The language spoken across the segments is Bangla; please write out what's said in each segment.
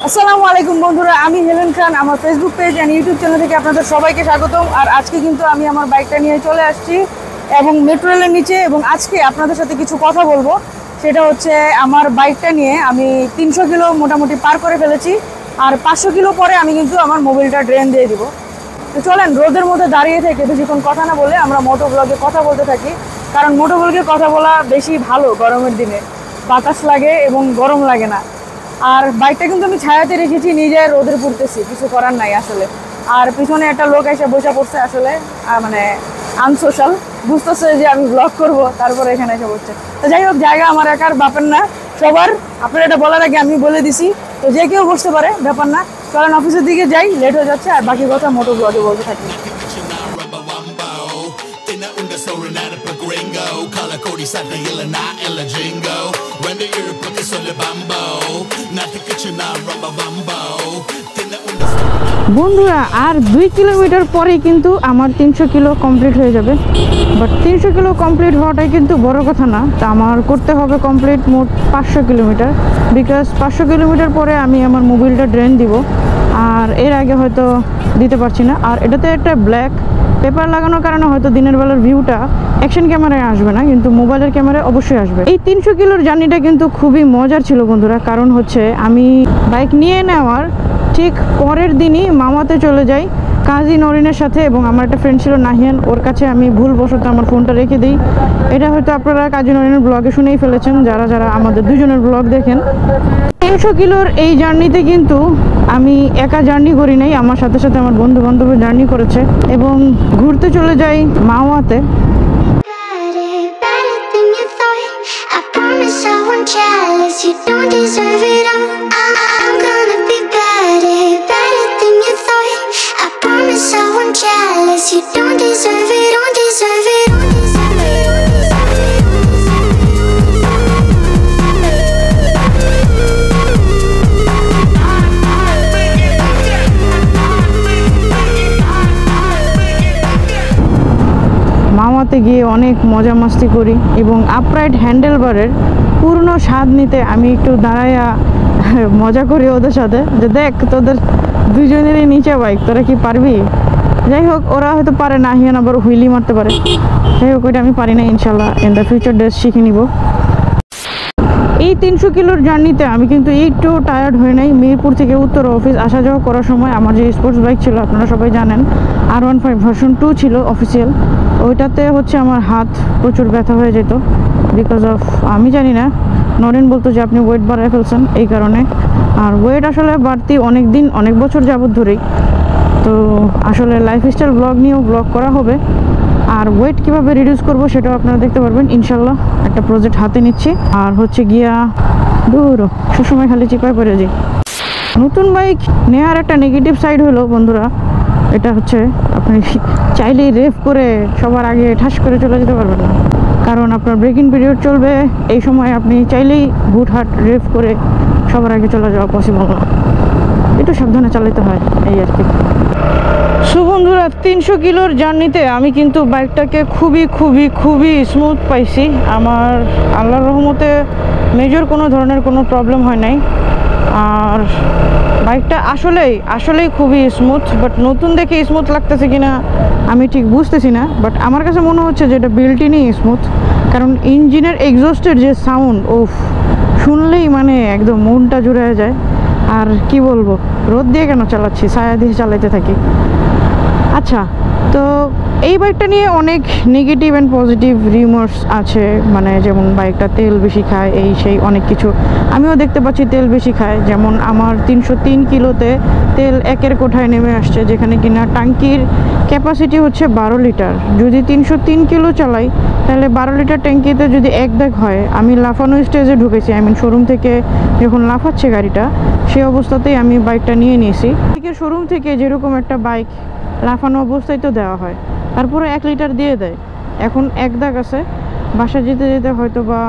আসসালামু আলাইকুম বন্ধুরা, আমি হেলেন খান। আমার Facebook page and YouTube channel থেকে আপনাদের সবাইকে স্বাগতম। আর আজকে কিন্তু আমি আমার বাইকটা নিয়ে চলে আসছি এবং মেট্রো রেলের নিচে, এবং আজকে আপনাদের সাথে কিছু কথা বলবো। সেটা হচ্ছে আমার বাইকটা নিয়ে আমি 300 কিলো মোটামুটি পার করে ফেলেছি, আর 500 কিলো পরে আমি কিন্তু আমার মোবিলটা ড্রেন দিয়ে দিব। তো চলেন, রোদের মধ্যে দাঁড়িয়ে থেকে বেশিক্ষণ কথা না বলে আমরা মোটো ব্লগে কথা বলতে থাকি, কারণ মোটো ব্লগে কথা বলা বেশি ভালো। গরমের দিনে বাতাস লাগে এবং গরম লাগে না। আর বাইকটা কিন্তু আমি ছায়াতে রেখেছি, নিজে রোদের পড়তেছি, কিছু করার নাই আসলে। আর পিছনে একটা লোক এসে বসে পড়ছে, আসলে মানে আনসোশ্যাল, বুঝতেছে যে আমি ব্লগ করব, তারপরে এখানে এসে বসছে। তো যাই হোক, জায়গা আমার একার ব্যাপার না, সবার। আপনার এটা বলার আগে আমি বলে দিছি, তো যে কেউ বসতে পারে, ব্যাপার না। চলেন অফিসের দিকে যাই, লেট হয়ে যাচ্ছে, আর বাকি কথা মোটো ব্লগে বলতে থাকি। বন্ধুরা, আর 2 কিলোমিটার পরে কিন্তু আমার 300 কিলো কমপ্লিট হয়ে যাবে। বাট 300 কিলো কমপ্লিট হওয়াটাই কিন্তু বড় কথা না, তা আমার করতে হবে কমপ্লিট মোট 500 কিলোমিটার। বিকজ 500 কিলোমিটার পরে আমি আমার মোবিলটা ড্রেন দিব, আর এর আগে হয়তো দিতে পারছি না। আর এটাতে একটা ব্ল্যাক পেপার লাগানোর কারণে হয়তো দিনের বেলার ভিউটা অ্যাকশন ক্যামেরায় আসবে না, কিন্তু মোবাইলের ক্যামেরায় অবশ্যই আসবে। এই 300 কিলোর জার্নিটা কিন্তু খুবই মজার ছিল বন্ধুরা, কারণ হচ্ছে আমি বাইক নিয়ে নেওয়ার ঠিক পরের দিনই মামাতে চলে যাই কাজী নরিনের সাথে, এবং আমার একটা ফ্রেন্ড ছিল নাহিয়ান, ওর কাছে আমি ভুলবশত আমার ফোনটা রেখে দিই। এটা হয়তো আপনারা কাজী নরিনের ব্লগে শুনেই ফেলেছেন, যারা যারা আমাদের দুজনের ব্লগ দেখেন। 300 কিলোর এই জার্নিতে কিন্তু আমি একা জার্নি করি নাই, আমার সাথে সাথে আমার বন্ধু বান্ধব জার্নি করেছে, এবং ঘুরতে চলে যাই মাওয়াতে। মামাতে গিয়ে অনেক মজা মাস্তি করি, এবং আপরাইট হ্যান্ডেলবারের পূর্ণ স্বাদ নিতে আমি একটু দাঁড়াইয়া মজা করি ওদের সাথে, যে দেখ তোদের দুজনেরই নিচে বাইক, তোরা কি পারবি? যাই হোক, ওরা হয়তো পারে না, হিয়ান আবার হুইলি মারতে পারে। যাই হোক, ওইটা আমি পারি না, ইনশাল্লাহ ইন দ্য ফিউচার ডেজ শিখে নিব। এই 300 কিলোর জার্নিতে আমি কিন্তু একটু টায়ার্ড হয়ে নাই। মিরপুর থেকে উত্তর অফিস আসা যাওয়া করার সময় আমার যে স্পোর্টস বাইক ছিল, আপনারা সবাই জানেন, R15 ভার্সন 2 ছিল অফিসিয়াল। ওইটাতে হচ্ছে আমার হাত প্রচুর ব্যথা হয়ে যেত, বিকজ অফ আমি জানি না, নরেন বলতো যে আপনি ওয়েট বাড়ায় ফেলছেন এই কারণে। আর ওয়েট আসলে বাড়তি অনেক দিন, অনেক বছর যাবত ধরেই। তো আসলে লাইফস্টাইল ব্লগ নিয়েও ব্লগ করা হবে, আর ওয়েট কিভাবে রিডিউস করব সেটাও আপনারা দেখতে পারবেন ইনশাল্লাহ। একটা প্রজেক্ট হাতে নিচ্ছি, আর হচ্ছে গিয়া দূর সবসময় খালি চিপায় পড়ে যাই। নতুন বাইক নেওয়ার একটা নেগেটিভ সাইড হলো বন্ধুরা, এটা হচ্ছে আপনি চাইলেই রেভ করে সবার আগে ঠাস করে চলে যেতে পারবেন না, কারণ আপনার ব্রেকিং পিরিয়ড চলবে। এই সময় আপনি চাইলেই হুটহাট রেভ করে সবার আগে চলে যাওয়া পসিবল না, একটু সাবধানে চালাতে হয়, এই আর কি। সো বন্ধুরা, 300 কিলোর জার্নিতে আমি কিন্তু বাইকটাকে খুবই খুবই খুবই স্মুথ পাইছি। আমার আল্লাহর রহমতে মেজর কোনো ধরনের কোনো প্রবলেম হয় নাই, আর বাইকটা আসলেই খুবই স্মুথ। বাট নতুন দেখে স্মুথ লাগতেছে কিনা আমি ঠিক বুঝতেছি না, বাট আমার কাছে মনে হচ্ছে যে এটা বিল্ট ইনই স্মুথ, কারণ ইঞ্জিনের এক্সস্টের যে সাউন্ড, ওফ, শুনলেই মানে একদম মনটা জুড়ে যায়। আর কি বলবো, রোদ দিয়ে কেন চালাচ্ছি, ছায়া দিয়ে চালাইতে থাকি। আচ্ছা, তো এই বাইকটা নিয়ে অনেক নেগেটিভ অ্যান্ড পজিটিভ রিমার্স আছে, মানে যেমন বাইকটা তেল বেশি খায়, এই সেই অনেক কিছু আমিও দেখতে পাচ্ছি তেল বেশি খায়। যেমন আমার 303 কিলোতে তেল একের কোঠায় নেমে আসছে, যেখানে কিনা ট্যাঙ্কির ক্যাপাসিটি হচ্ছে 12 লিটার। যদি 303 কিলো চালাই, তাহলে 12 লিটার ট্যাঙ্কিতে যদি এক দাগ হয়, আমি লাফানো স্টেজে ঢুকেছি। আই মিন শোরুম থেকে যখন লাফাচ্ছে গাড়িটা, সেই অবস্থাতেই আমি বাইকটা নিয়ে নিয়েছি। শোরুম থেকে যেরকম একটা বাইক লাফানো অবস্থায় তো দেওয়া হয়, তারপরে 1 লিটার দিয়ে দেয়। এখন এক দাগ আছে, বাসা যেতে যেতে হয়তো বা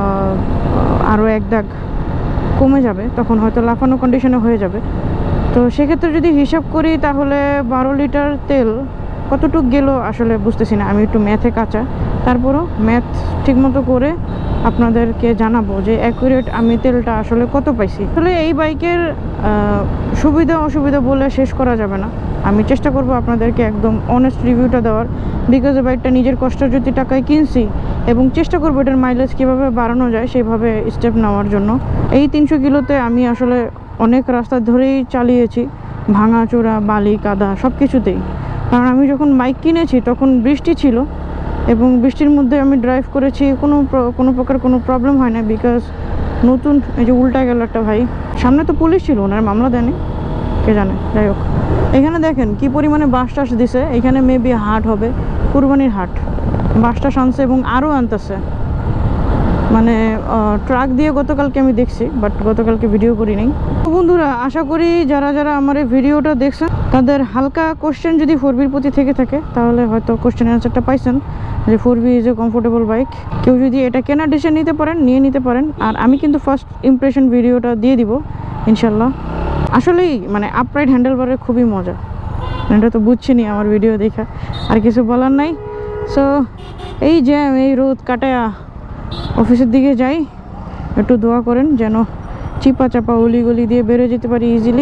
আরও এক দাগ কমে যাবে, তখন হয়তো লাফানো কন্ডিশনে হয়ে যাবে। তো সেক্ষেত্রে যদি হিসাব করি, তাহলে 12 লিটার তেল কতটুক গেল আসলে বুঝতেছি না, আমি একটু ম্যাথে কাঁচা। তারপরও ম্যাথ ঠিকমতো করে আপনাদেরকে জানাবো যে অ্যাকুরেট আমি তেলটা আসলে কত পাইছি। আসলে এই বাইকের সুবিধা অসুবিধা বলে শেষ করা যাবে না। আমি চেষ্টা করব আপনাদেরকে একদম অনেস্ট রিভিউটা দেওয়ার, বিকজ বাইকটা নিজের কষ্টের যদি টাকায় কিনছি এবং চেষ্টা করবো এটার মাইলেজ কীভাবে বাড়ানো যায় সেভাবে স্টেপ নেওয়ার জন্য। এই 300 কিলোতে আমি আসলে অনেক রাস্তা ধরেই চালিয়েছি, ভাঙাচোরা, বালি, কাদা সব কিছুতেই। কারণ আমি যখন বাইক কিনেছি তখন বৃষ্টি ছিল এবং বৃষ্টির মধ্যে আমি ড্রাইভ করেছি, কোনো প্রকার কোনো প্রবলেম হয় না। বিকজ নতুন, এই যে উল্টা গেল একটা ভাই, সামনে তো পুলিশ ছিল, ওনার মামলা দেয়নি, কে জানে। যাই হোক, এখানে দেখেন কি পরিমাণে বাস টাস দিছে। এখানে মেবি হাট হবে, কুরবানির হাট। বাস টাস আনছে এবং আরও আনতেছে, মানে ট্রাক দিয়ে গতকালকে আমি দেখছি, বাট গতকালকে ভিডিও করি নাই। বন্ধুরা, আশা করি যারা যারা আমার এই ভিডিওটা দেখছেন তাদের হালকা কোশ্চেন যদি 4Bর প্রতি থেকে থাকে তাহলে হয়তো কোশ্চেন অ্যান্সারটা পাইছেন যে 4B is a comfortable bike. কেউ যদি এটা কেনার ডিসিশন নিতে পারেন, নিয়ে নিতে পারেন। আর আমি কিন্তু ফার্স্ট ইমপ্রেশন ভিডিওটা দিয়ে দিব ইনশাল্লাহ। আসলেই মানে আপরাইট হ্যান্ডেলবারের খুবই মজা, এটা তো বুঝছিনি আমার ভিডিও দেখা, আর কিছু বলার নাই। সো এই জ্যাম, এই রোদ কাটায়া অফিসের দিকে যাই, একটু দোয়া করেন যেন চিপা চাপা অলিগলি দিয়ে বেরোয় যেতে পারি ইজিলি।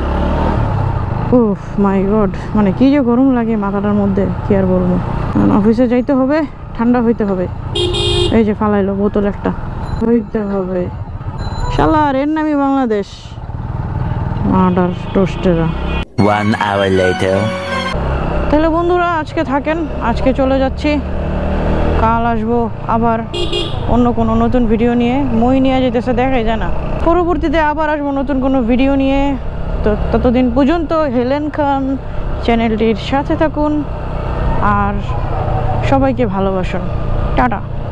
ওহ মাই গড, মানে কি যে গরম লাগে মাথাটার মধ্যে, কি আর বলবো। অফিসে যাইতে হবে, ঠান্ডা হইতে হবে। এই যে ফালাইলো বোতল একটা, হইতে হবে। শালার এর নামই বাংলাদেশ, মার্ডার টোস্টেরা। 1 hour later. তাহলে বন্ধুরা আজকে থাকেন, আজকে চলে যাচ্ছি। কাল আসবো আবার অন্য কোনো নতুন ভিডিও নিয়ে। মই নিয়ে যেতেছে দেখাই যায় না, পরবর্তীতে আবার আসবো নতুন কোনো ভিডিও নিয়ে। তো ততদিন পর্যন্ত হেলেন খান চ্যানেলটির সাথে থাকুন আর সবাইকে ভালোবাসুন। টাটা।